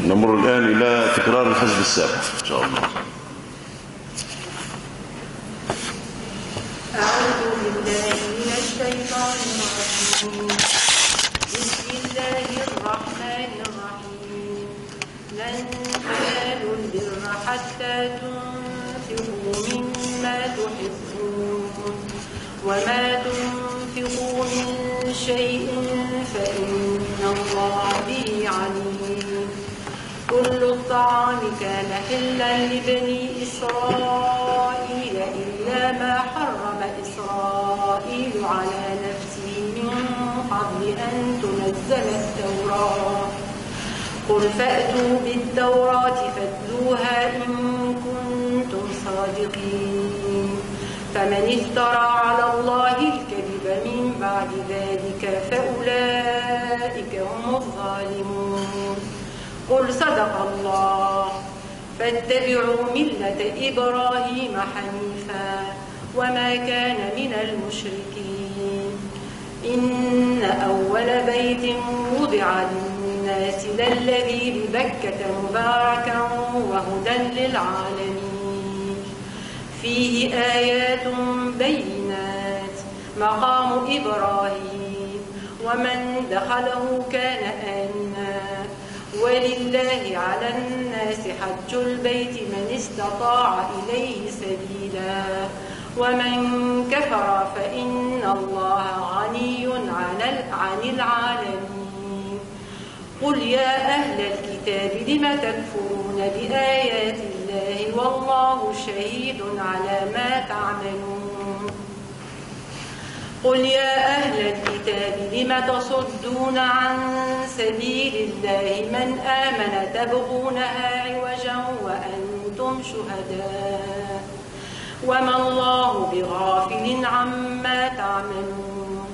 نمر الآن إلى تكرار الحزب السابق إن شاء الله. أعوذ بالله من الشيطان الرجيم. بسم الله الرحمن الرحيم. لن تنالوا البر حتى تنفقوا مما تحبون وما تنفقوا من شيء فإن الله به عليم. كل الطعام كان حلا لبني إسرائيل إلا ما حرم إسرائيل على نفسه من قبل أن تنزل التوراة. قل فأتوا بالتوراة فاتلوها إن كنتم صادقين. فمن افترى على الله الكذب من بعد ذلك فأولئك هم الظالمون. قل صدق الله. فاتبعوا ملة إبراهيم حنيفا وما كان من المشركين. إن أول بيت وضع للناس للذي ببكة مباركا وهدى للعالمين. فيه آيات بينات مقام إبراهيم ومن دخله كان آمنا. ولله على الناس حج البيت من استطاع إليه سبيلا ومن كفر فإن الله غني عن العالمين. قل يا أهل الكتاب لم تكفرون بآيات الله والله شهيد على ما تعملون. قل يا أهل الكتاب لم تصدون عن سبيل الله من آمن تبغونها عوجا وأنتم شهداء وما الله بغافل عما تعملون.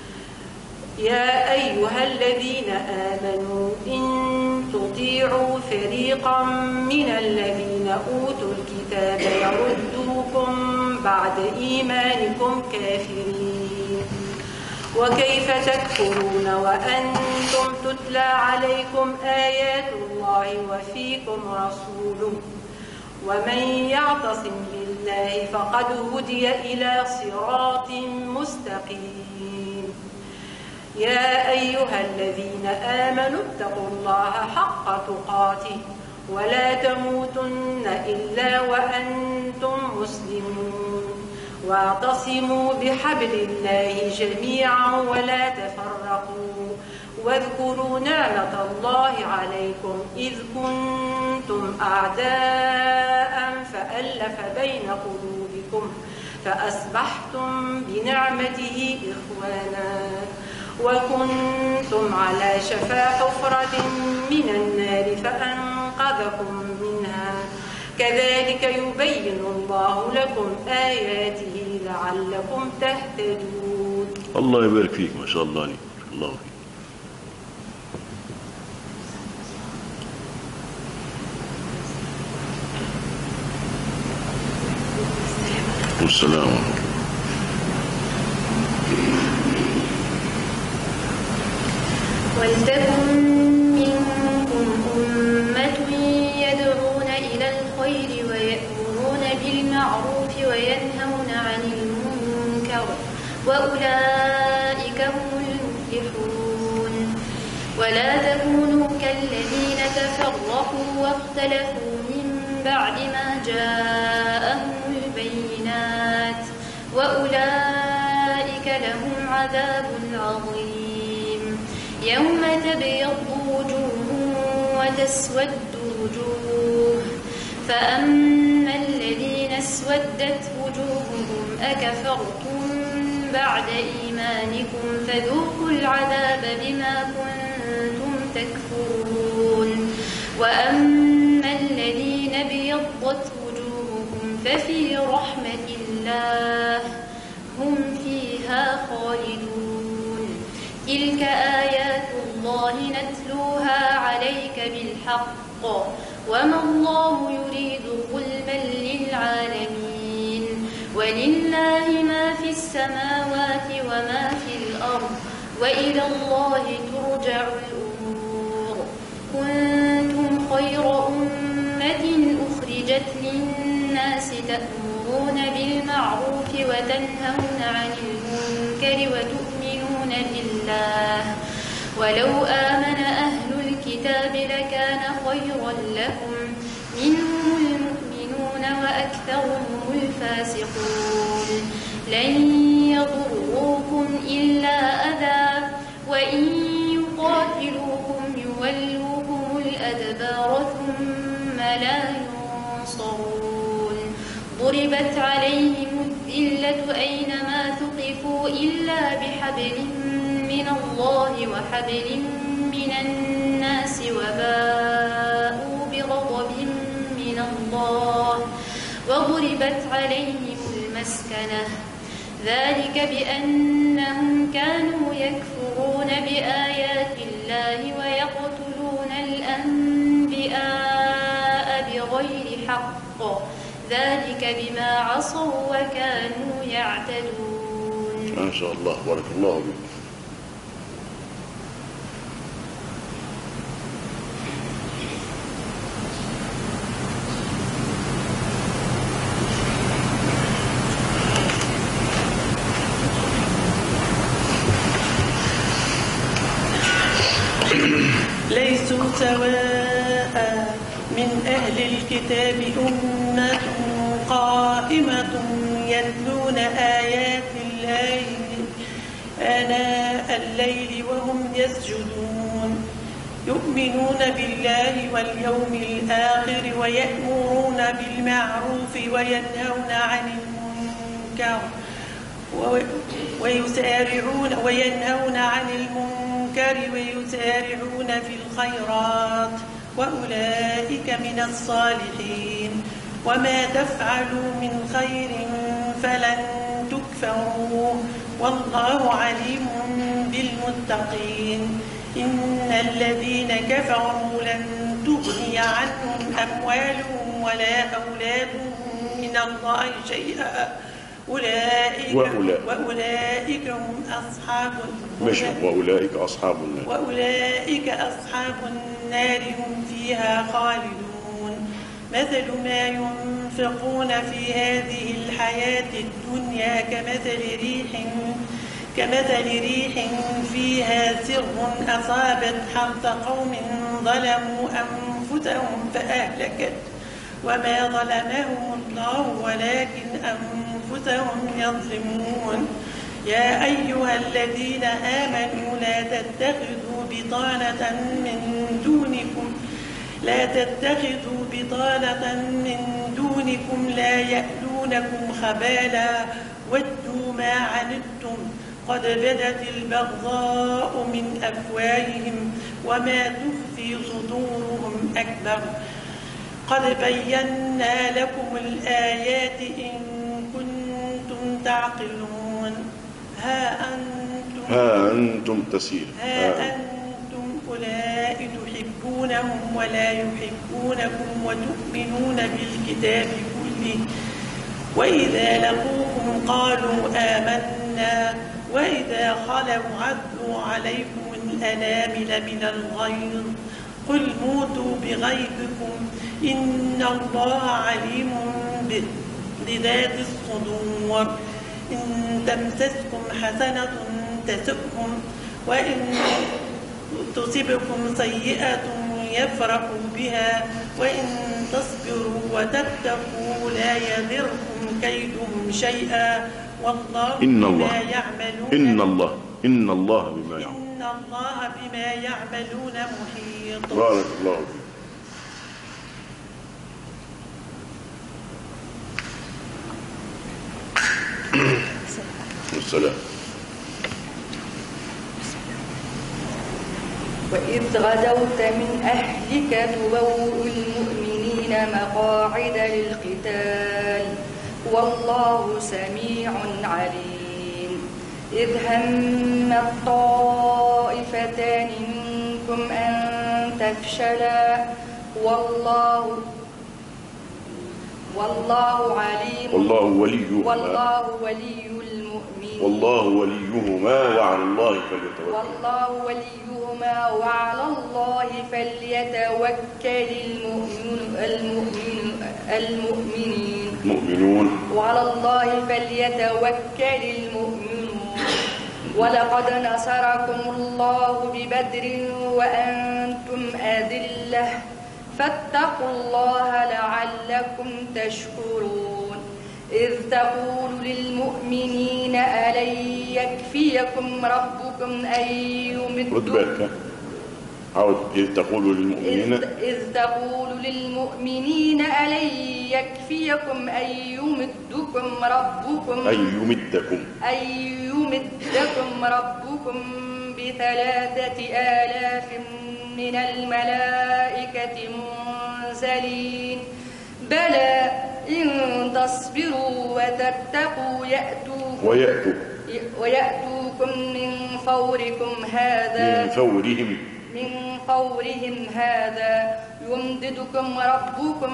يا أيها الذين آمنوا إن تطيعوا فريقا من الذين أوتوا الكتاب يردوكم بعد إيمانكم كافرين. وكيف تكفرون وأنتم تتلى عليكم آيات الله وفيكم رسوله ومن يعتصم بالله فقد هدي إلى صراط مستقيم. يا أيها الذين آمنوا اتقوا الله حق تقاته ولا تموتن إلا وأنتم مسلمون. واعتصموا بحبل الله جميعا ولا تفرقوا واذكروا نعمة الله عليكم إذ كنتم أعداء فألف بين قلوبكم فأصبحتم بنعمته إخوانا وكنتم على شفا حفرة من النار فأنقذكم منها. كذلك يبين الله لكم آياته لعلكم تهتدون. الله يبارك فيك، ما شاء الله عليك. الله فيك. والسلام. ولتكن منكم أمة يدعون إلى الخير ويأمرون بالمعروف وينهون عن المنكر وأولئك هم المفلحون. ولا تكونوا كالذين تفرقوا واختلفوا من بعد ما جاءهم البينات وأولئك لهم عذاب عظيم. يوم تبيض وجوه وتسود وجوه فأما الذين اسودت وجوههم أكفرتم بعد إيمانكم فذوقوا العذاب بما كنتم تكفرون. وأما الذين ابيضت وجوههم ففي رحمة الله هم فيها خالدون. تلك آيات الله نتلوها عليك بالحق وما الله يريد ظلما للعالمين. ولله ما في السماوات وما في الأرض وإلى الله ترجع الأمور. كنتم الناس تأمرون بالمعروف وتنهون عن المنكر وتؤمنون بالله ولو آمن أهل الكتاب لكان خيرا لهم منهم المؤمنون وأكثرهم الفاسقون لن يضروكم إلا أذى وإن يقاتلوكم يولوكم الأدبار ثم لا ينصرون ضربت عليهم الذلة أينما ثقفوا إلا بحبل من الله وحبل من الناس وباءوا بغضب من الله وضربت عليهم المسكنة ذلك بأنهم كانوا يكفرون بآيات الله ويقتلون الأنبياء بغير حق ذلك بما عصوا وكانوا يعتدون. ما شاء الله بارك الله فيك. ليسوا سواء من أهل الكتاب أمة قائمة يتلون آيات الله آناء الليل وهم يسجدون يؤمنون بالله واليوم الآخر ويأمرون بالمعروف وينهون عن المنكر وينهون عن المنكر ويسارعون في الخيرات وأولئك من الصالحين وما تفعلوا من خير فلن تكفروه والله عليم بالمتقين إن الذين كفروا لن تغني عنهم أموالهم ولا أولادهم من الله شيئا وأولئك هم أصحاب وأولئك أصحاب النار وأولئك أصحاب النار هم فيها خالدون مثل ما ينفقون في هذه الحياة الدنيا كمثل ريح فيها سر أصابت حرث قوم ظلموا أنفسهم فأهلكت وما ظلمهم الله ولكن أنفسهم يظلمون يا أيها الذين آمنوا لا تتخذوا بطانة من دونكم لا يألونكم خبالا ودوا ما عنتم قد بدت البغضاء من أفواههم وما تخفي صدورهم أكبر قد بينا لكم الآيات إن كنتم تعقلون ها أنتم أولئك تحبونهم ولا يحبونكم وتؤمنون بالكتاب كله وإذا لقوكم قالوا آمنا وإذا خلوا عدوا عليكم الأنامل من الغيظ قل موتوا بغيظكم إن الله عليم بذات الصدور إن تمسسكم حسنة تسؤهم وإن تصبكم سيئة يفرحوا بها وإن تصبروا وتتقوا لا يضركم كيدهم شيئا والله بما يعملون إن الله بما يعملون محيط. بارك الله فيك. والسلام. وإذ غدوت من أهلك تبوئ المؤمنين مقاعد للقتال والله سميع عليم إذ هم الطائفتان منكم أن تفشلا والله عليم والله وليهما وعلى الله فليتوكل المؤمنين مؤمنون. وعلى الله فليتوكل المؤمنون. ولقد نصركم الله ببدر وأنتم أذلة فاتقوا الله لعلكم تشكرون. إذ تقول للمؤمنين ألن يكفيكم ربكم أن يمدكم إذ تقول للمؤمنين ألن يكفيكم أن يمدكم ربكم ب3,000 من الملائكة منزلين بلى إن تصبروا وتتقوا ويأتوكم من فورهم هذا يمددكم ربكم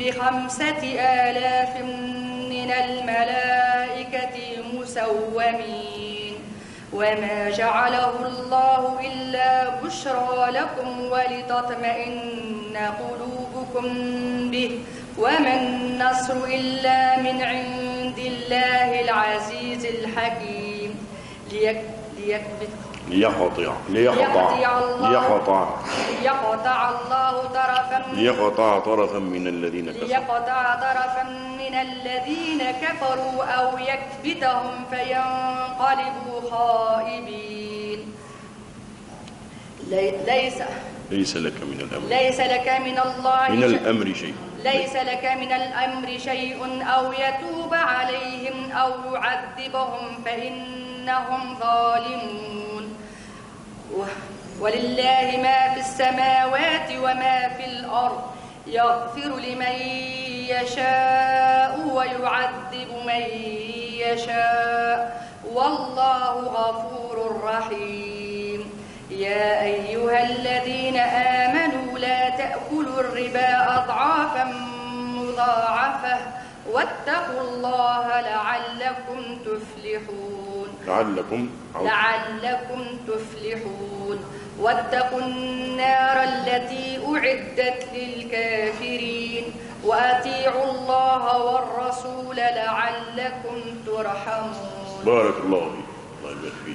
ب5,000 من الملائكة مسومين. وما جعله الله إلا بشرى لكم ولتطمئن قلوبكم به وما النصر إلا من عند الله العزيز الحكيم. ليقطع طرفا من الذين كفروا أو يكبتهم فينقلبوا خائبين. ليس لك من الأمر شيء أو يتوب عليهم أو يعذبهم فإنهم ظالمون. ولله ما في السماوات وما في الأرض يغفر لمن يشاء ويعذب من يشاء والله غفور رحيم. يا أيها الذين آمنوا لا تأكلوا الربا أضعافا مضاعفة واتقوا الله لعلكم تفلحون. واتقوا النار التي أعدت للكافرين وأطيعوا الله والرسول لعلكم ترحمون. بارك الله فيك. الله يبارك فيك.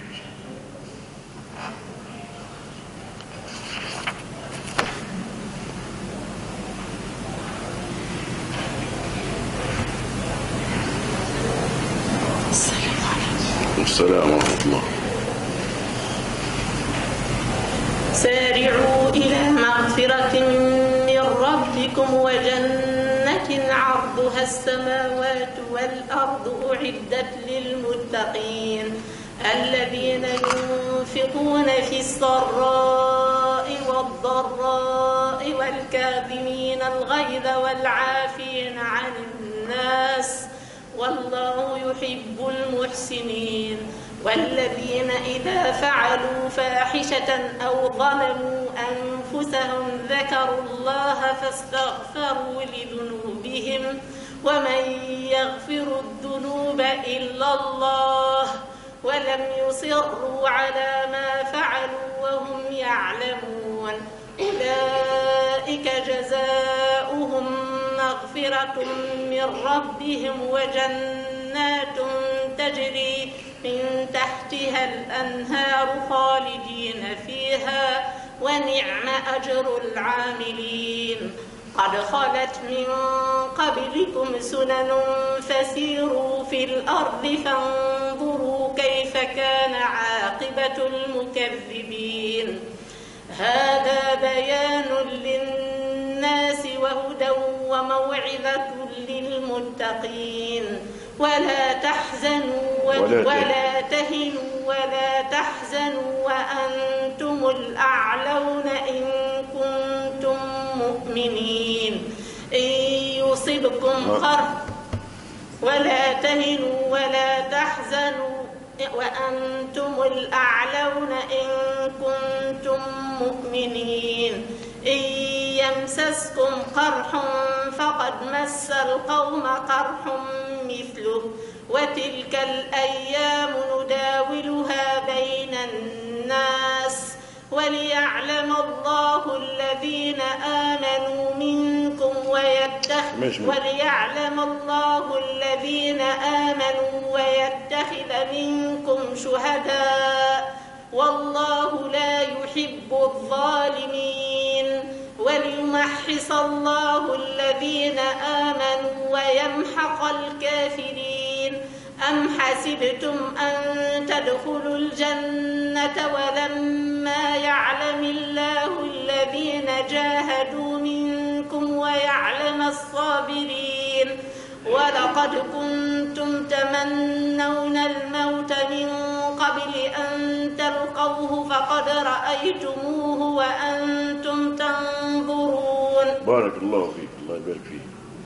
السلام ورحمة الله. سارعوا إلى مغفرة من ربكم وجنة عرضها السماوات والأرض أعدت للمتقين الذين ينفقون في السراء والضراء والكاظمين الغيظ والعافين عن الناس والله يحب المحسنين. والذين إذا فعلوا فاحشة أو ظلموا أنفسهم ذكروا الله فاستغفروا لذنوبهم ومن يغفر الذنوب إلا الله ولم يصروا على ما فعلوا وهم يعلمون أولئك جزاؤهم مغفرة من ربهم وجنات تجري من تحتها الأنهار خالدين فيها ونعم أجر العاملين. قد خلت من قبلكم سنن فسيروا في الأرض فانظروا كيف كان عاقبة المكذبين. هذا بيان للناس وهدى وموعظة للمتقين. ولا تهنوا ولا تحزنوا وأنتم الأعلون إن كنتم مؤمنين. إن يصبكم قرح ولا تهنوا ولا تحزنوا وأنتم الأعلون إن كنتم مؤمنين. إن يمسسكم قرح فقد مس القوم قرح مثله وتلك الأيام نداولها بين الناس وليعلم الله الذين آمنوا منكم ويتخذ وليعلم الله الذين آمنوا ويتخذ منكم شهداء والله لا يحب الظالمين وليمحص الله الذين آمنوا ويمحق الكافرين. أم حسبتم أن تدخلوا الجنة ولما يعلم الله الذين جاهدوا منكم ويعلم الصابرين ولقد كنتم تمنون الموت من قبل أن تلقوه فقد رأيتموه وأنتم تنظرون. بارك الله فيك. الله يبارك فيك.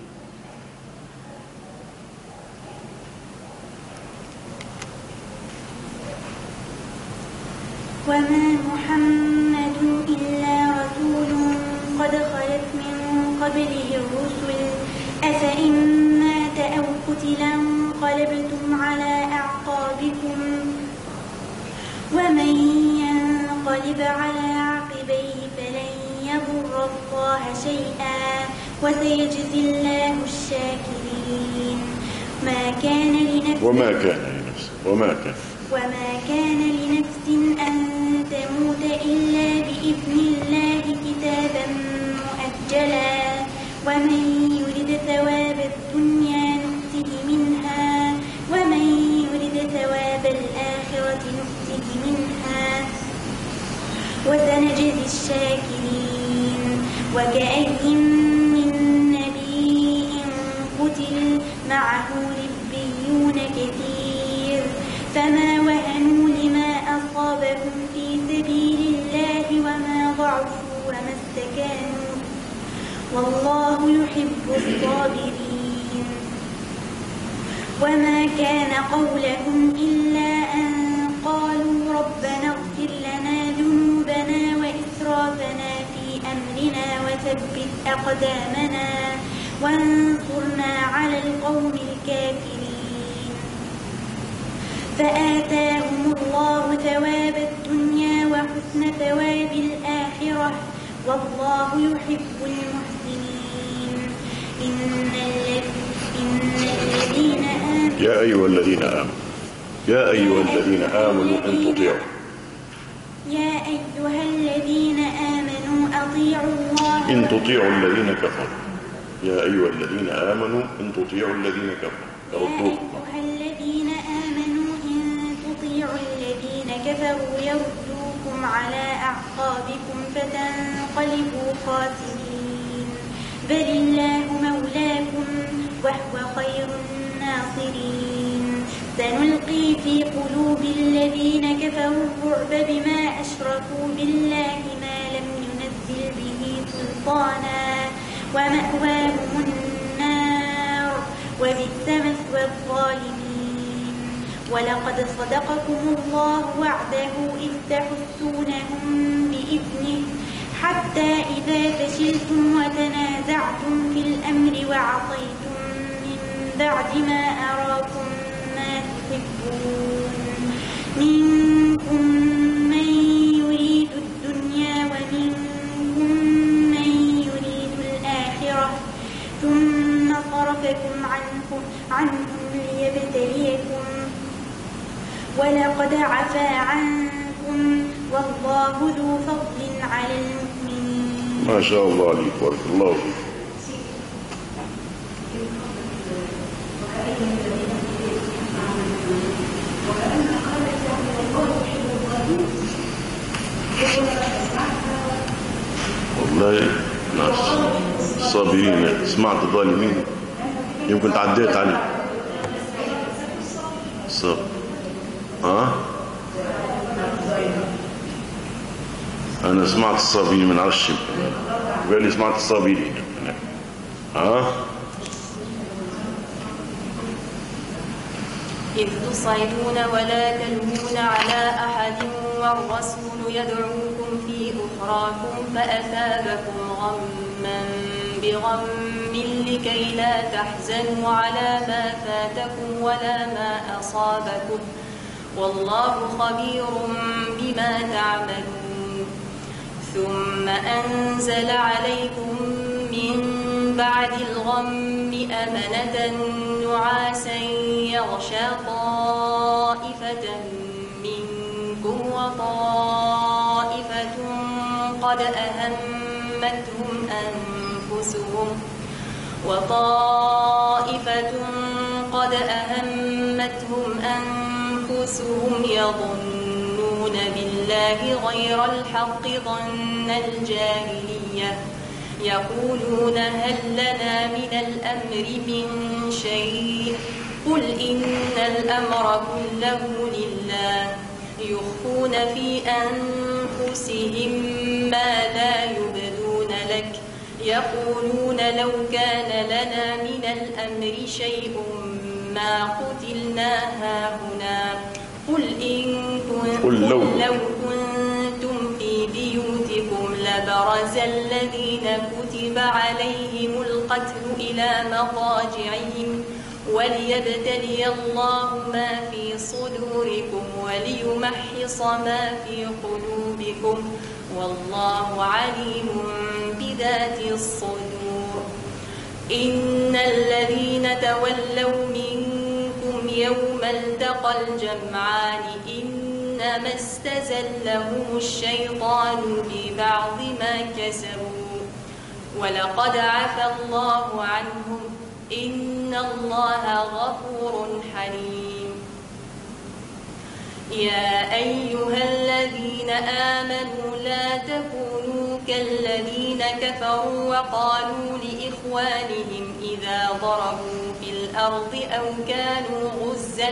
وما محمد إلا رسول قد خلت من قبله الرسل أفإن مات أو قتل انقلبتم على أعقابكم ومن ينقلب على عقبيه فلن يضر الله شيئا وسيجزي الله الشاكرين. وما كان لنفس أن تموت إلا بإذن الله كتابا مؤجلا ومن يرد ثواب الدنيا نؤته منها ومن يرد ثواب الآخرة نؤته منها وسنجزي الشاكرين. وكأي من نبي قتل معه ربيون كثير فما وهنوا لما أصابهم في سبيل الله وما ضعفوا وما استكانوا والله يحب الصابرين. وما كان قولهم إلا أن قالوا ربنا اغفر لنا ذنوبنا وإسرافنا في أمرنا وثبت أقدامنا وانصرنا على القوم الكافرين. فآتاهم الله ثواب الدنيا وحسن ثواب الآخرة والله يحب المحسنين. إن الذين آمنوا يا أيها الذين آمنوا أن تطيعوا أطيعوا الله إن تطيعوا الذين كفروا. يا أيها الذين آمنوا إن تطيعوا الذين كفروا يردوكم. يا أيها الذين آمنوا إن تطيعوا الذين كفروا يردوكم على أعقابكم فتنقلبوا خاسرين. بل الله مولاكم وهو خير الناصرين. سنلقي في قلوب الذين كفروا الرعب بما أشركوا بالله ما لم ينزل به سلطانا ومأواهم النار وبئس مثوى الظالمين. ولقد صدقكم الله وعده إذ تحسونهم بإذنه حتى إذا فشلتم وتنازعتم في الأمر وعصيتم من بعد ما أراكم ما تحبون منكم من يريد الدنيا ومنكم من يريد الآخرة ثم صرفكم عنهم ليبتليكم ولقد عفا عنكم والله ذو فضل على المؤمنين. ما شاء الله عليك. بارك الله فيك. والله ناس صابرين. سمعت الظالمين يمكن تعديت عليه صبر. أنا سمعت الصابرين من عرش قال لي سمعت الصابرين. إذ تصعدون ولا تلوون على أحد والرسول يدعوكم في أخراكم فأثابكم غما بغم لكي لا تحزنوا على ما فاتكم ولا ما أصابكم والله خبير بما تعملون. ثم أنزل عليكم من بعد الغم أمنة نعاسا يغشى طائفة منكم وطائفة قد أهمتهم أنفسهم يظنون بالله غير الحق ظن الجاهلية يقولون هل لنا من الأمر من شيء قل إن الأمر كله لله يخفون في أنفسهم ما لا يبدون لك يقولون لو كان لنا من الأمر شيء ما قتلنا هاهنا قل لو كنتم في بيوتكم لبرز الذين كتب عليهم القتل إلى مضاجعهم وليبتلي الله ما في صدوركم وليمحص ما في قلوبكم والله عليم بذات الصدور إن الذين تولوا منكم يوم التقى الجمعان إنما استزلهم الشيطان ببعض ما كسبوا ولقد عفى الله عنهم إن الله غفور حليم يا أيها الذين آمنوا لا تكونوا كالذين كفروا وقالوا لإخوانهم إذا ضربوا في الأرض أو كانوا غزا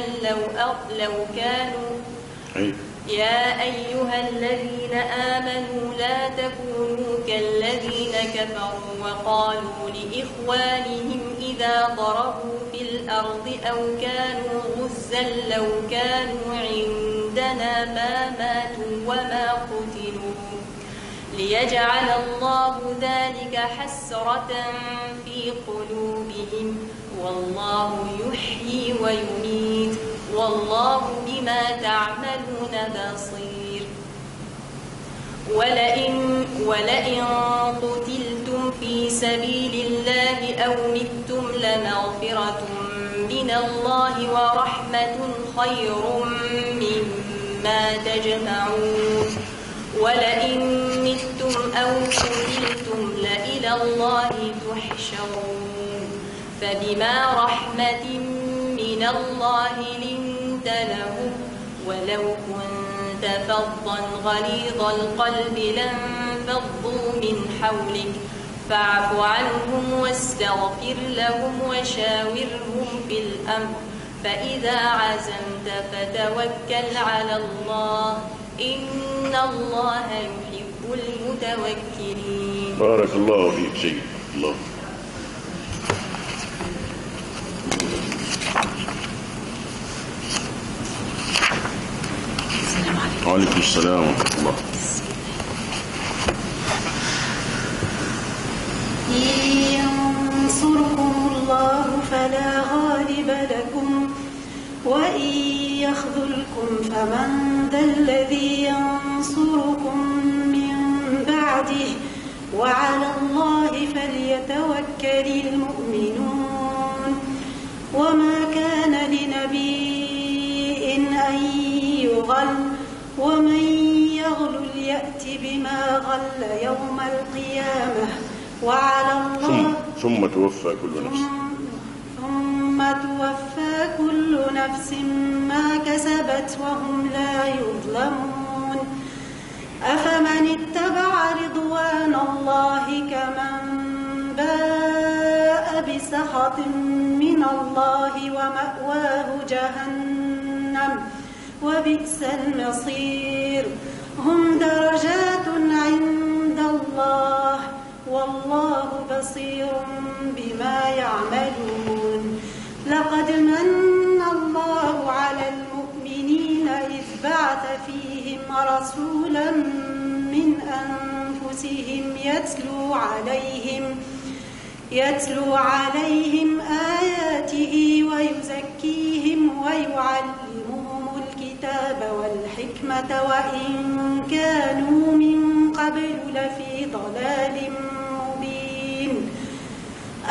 يا أيها الذين آمنوا لا تكونوا كالذين كفروا وقالوا لإخوانهم إذا ضربوا في الأرض أو كانوا غزا لو كانوا عندنا ما ماتوا وما قتلوا ليجعل الله ذلك حسرة في قلوبهم والله يحيي ويميت والله بما تعملون بصير ولئن قتلتم في سبيل الله أو متم لمغفرة من الله ورحمة خير مما تجمعون ولئن متم أو قتلتم لإلى الله تحشرون فبما رحمة من الله لنت لهم ولو كنت فظا غليظ القلب لانفضوا من حولك فاعف عنهم واستغفر لهم وشاورهم في الأمر فإذا عزمت فتوكل على الله إن الله يحب المتوكلين. بارك الله فيك شيخ الله. وعليكم السلام ورحمة الله. ينصركم الله فلا غالب لكم وإن يخذلكم فمن ذا الذي ينصركم من بعده وعلى الله فليتوكل المؤمنون. وما كان لنبي أن يغل ومن يغل يأت بما غل يوم القيامة وعلى الله ثم توفى كل نفس ما كسبت وهم لا يظلمون. أفمن اتبع رضوان الله كمن باء بسخط من الله ومأواه جهنم وبئس المصير. هم درجات عند الله والله بصير بما يعملون. لقد من الله على المؤمنين إذ بعث فيهم رسولا من أنفسهم يتلو عليهم آياته ويزكيهم ويعلمهم الكتاب والحكمة وإن كانوا من قبل لفي ضلال مبين.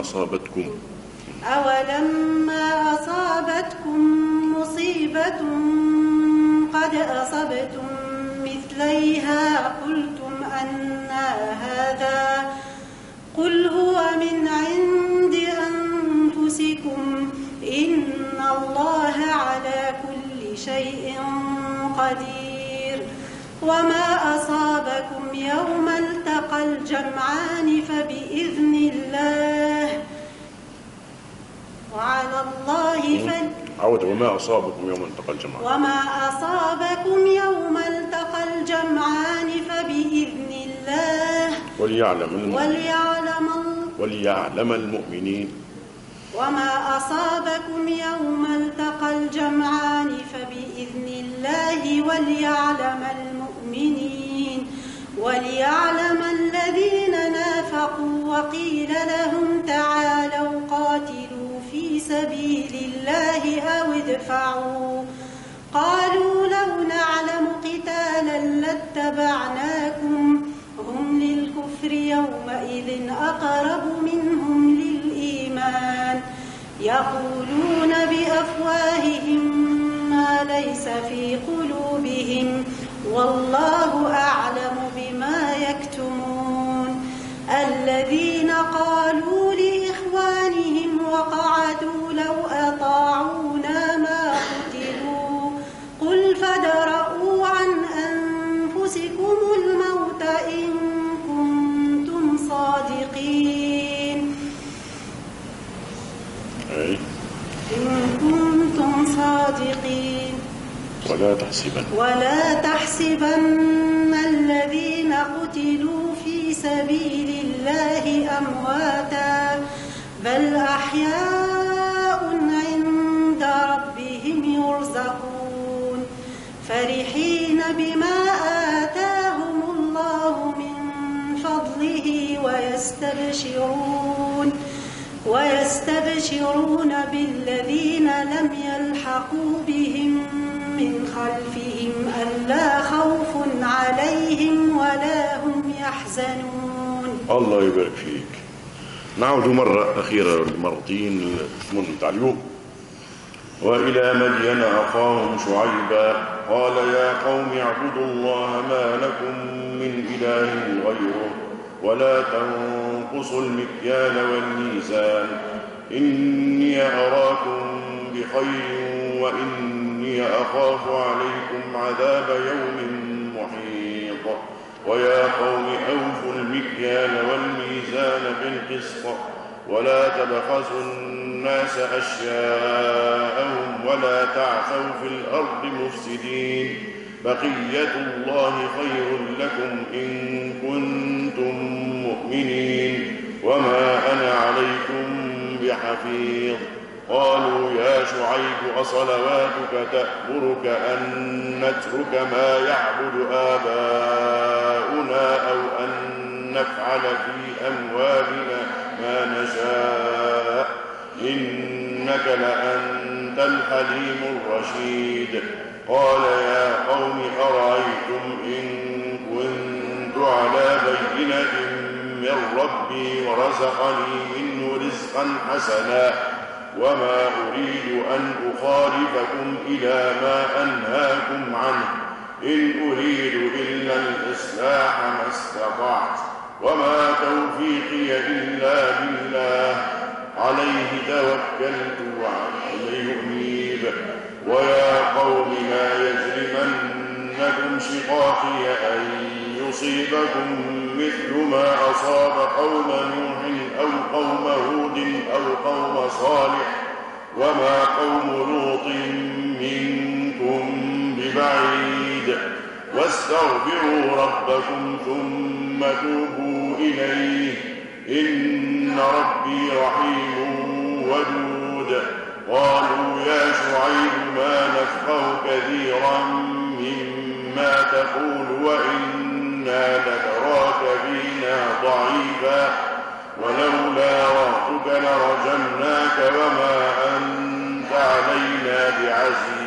أصابتكم مصيبة قد أصبتم مثليها قلتم أنى هذا قل هو من عند أنفسكم إن الله على كل شيء قدير. وما أصابكم يوم التقى الجمعان فبإذن الله وعلى الله وما أصابكم يوم التقى الجمعان الجمعان فبإذن الله وليعلم المؤمنين. وما أصابكم يوم التقى الجمعان فبإذن الله وليعلم الذين نافقوا وقيل لهم تعالوا قاتلوا في سبيل الله أو ادفعوا قالوا لو نعلم قتالا لاتبعناكم هم للكفر يومئذ أقرب منهم للإيمان يقولون بأفواههم ما ليس في قلوبهم والله أعلم بما يكتمون. الذين قالوا لإخوانهم وقعدوا لو أطاعونا ما قتلوا قل فادرءوا عن أنفسكم الموت إن كنتم صادقين. ولا تحسبن الذين قتلوا في سبيل الله أمواتا بل أحياء عند ربهم يرزقون فرحين بما آتاهم الله من فضله ويستبشرون بالذين لم يلحقوا بهم من خلفهم ألا خوف عليهم ولا هم يحزنون. الله يبارك فيك. نعود مرة أخيرة مرتين للمضمون بتاع اليوم. وإلى مدين أخاهم شعيبا قال يا قوم اعبدوا الله ما لكم من إله غيره ولا تنقصوا المكيال والميزان إني أراكم بخير وإني أخاف عليكم عذاب يوم محيط. ويا قوم أوفوا المكيال والميزان بالقسط ولا تبخسوا الناس أشياءهم ولا تعثوا في الأرض مفسدين بقية الله خير لكم إن كنتم مؤمنين وما أنا عليكم بحفيظ. قالوا يا شعيب أصلواتك تأمرك أن نترك ما يعبد آباؤنا أو أن نفعل في أموالنا ما نشاء إنك لأنت الحليم الرشيد. قال يا قوم أرأيتم إن كنت على بينة من ربي ورزقني منه رزقا حسنا وما أريد أن أخالفكم إلى ما أنهاكم عنه إن أريد إلا الإصلاح ما استطعت وما توفيقي إلا بالله عليه توكلت وإليه أنيب. ويا قوم لا يجرمنكم شقاقي أن يصيبكم مثل ما أصاب قوم نوح أو قوم هود أو قوم صالح وما قوم لوط منكم ببعيد واستغفروا ربكم ثم توبوا إليه إن ربي رحيم ودود. قالوا يا شعيب ما نفقه كثيرا مما تقول وإنا لنراك فينا ضعيفا ولولا رهطك لرجمناك وما أنت علينا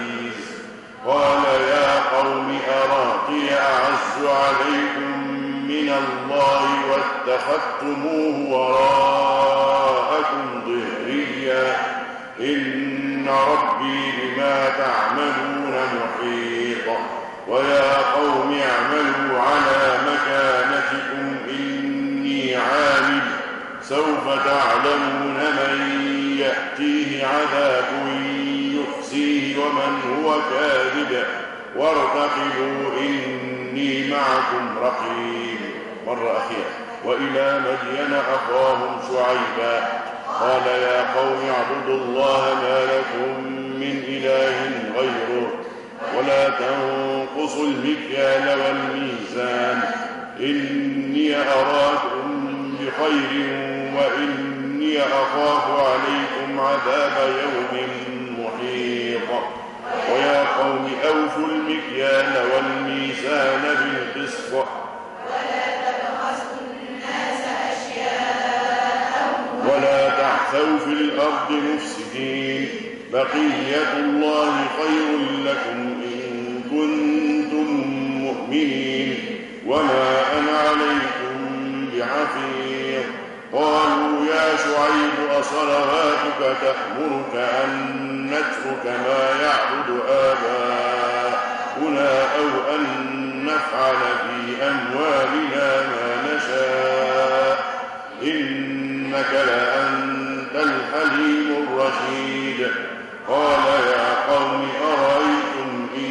بعزيز. قال يا قوم أرهطي أعز عليكم من الله واتخذتموه وراءكم ظهريا إن ربي بما تعملون محيط ويا قوم اعملوا على مكانتكم إني عامل سوف تعلمون من يأتيه عذاب يخزيه ومن هو كاذب وارتقبوا إني معكم رقيب. مرة أخيرة. وإلى مدين أخاهم شعيبا قال يا قوم اعبدوا الله ما لكم من إله غيره ولا تنقصوا المكيال والميزان إني أراكم بخير وإني أخاف عليكم عذاب يوم محيط ويا قوم أوفوا المكيال والميزان بالقسط ولا تحثوا في الأرض مفسدين بقية الله خير لكم إن كنتم مؤمنين وما أنا عليكم بعفيظ. قالوا يا شعيب أصلواتك تأمرك أن نترك ما يعبد آباؤنا أو أن نفعل في أموالنا ما نشاء إنك لأنت الحليم الرشيد. قال يا قوم أرأيتم إن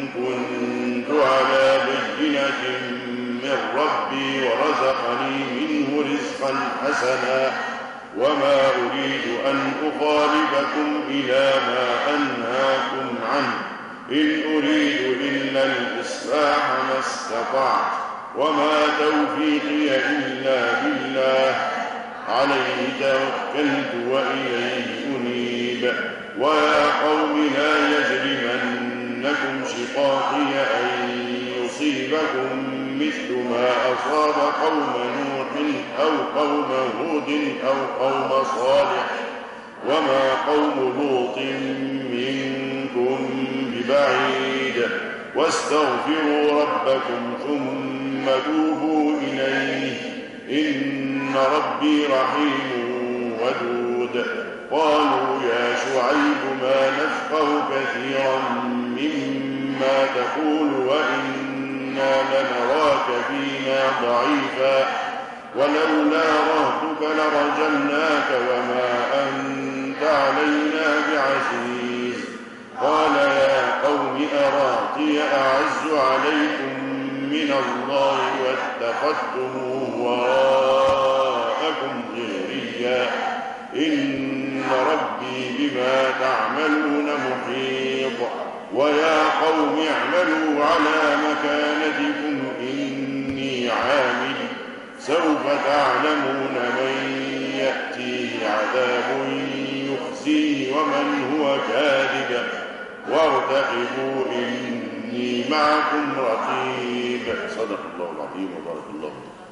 كنت على بينة من ربي ورزقني منه رزقا حسنا وما أريد أن أخالفكم إلى ما أنهاكم عنه إن أريد إلا الإصلاح ما استطعت وما توفيقي إلا بالله عليه توكلت وإليه أنيب. ويا قوم لا يجرمنكم شقاقي أن يصيبكم مثل ما أصاب قوم نوح أو قوم هود أو قوم صالح وما قوم لوط منكم ببعيد واستغفروا ربكم ثم توبوا إليه إن ربي رحيم ودود. قالوا يا شعيب ما نفقه كثيرا مما تقول وإنا لنراك فينا ضعيفا ولولا رهتك لرجمناك وما أنت علينا بعزيز. قال يا قوم أرهطي أعز عليكم من الله واتخذتموه وراءكم ظهريا إن ربي بما تعملون محيط ويا قوم اعملوا على مكانتكم إني عامل سوف تعلمون من يأتيه عذاب يخزيه ومن هو كاذب وارتقبوا إني معكم رقيب. صدق الله العظيم وبارك الله.